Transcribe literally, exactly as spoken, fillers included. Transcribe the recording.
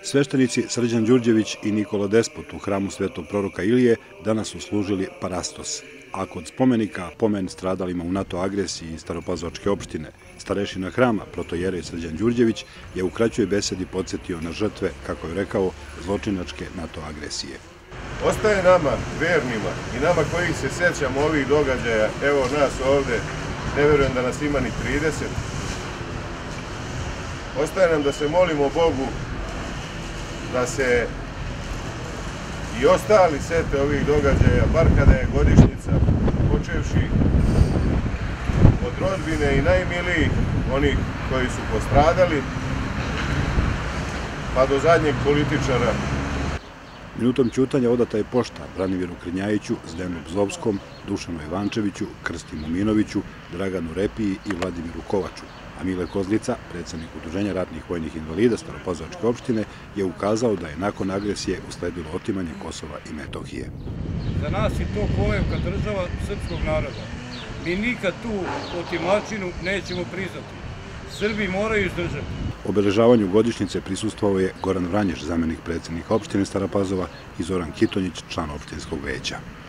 Sveštenici Srđan Đurđević i Nikola Despot u hramu Svetog proroka Ilije danas su služili parastos, a kod spomenika pomen stradalima u NATO agresiji iz Staropazovačke opštine, starešina hrama protojerej Srđan Đurđević je u kraćoj besedi podsjetio na žrtve, kako je rekao, zločinačke NATO agresije. Ostaje nama, vernima i nama koji se sjećamo ovih događaja, evo nas ovde, ne verujem da nas ima ni trideset, ostaje nam da se molimo Bogu da se i ostali sete ovih događaja, bar kada je godišnjica, počevši od rodbine i najmilijih, onih koji su postradali, pa do zadnjeg političara. Minutom ćutanja odata je pošta Branimiru Krnjajiću, Zdenu Bzovskom, Dušanu Ivančeviću, Krsti Muminoviću, Draganu Repiji i Vladimiru Kovaču, a Mile Kozlica, predsjednik Udruženja ratnih vojnih invalida Staropazovačke opštine, je ukazao da je nakon agresije usledilo otimanje Kosova i Metohije. Za nas je to kolevka država srpskog naroda. Mi nikad tu otimačinu nećemo priznati. Srbi moraju izdržati. Obeležavanju godišnjice prisustvovao je Goran Vranješ, zamenik predsjednika opštine Stara Pazova, i Zoran Kitonjić, član opštinskog veća.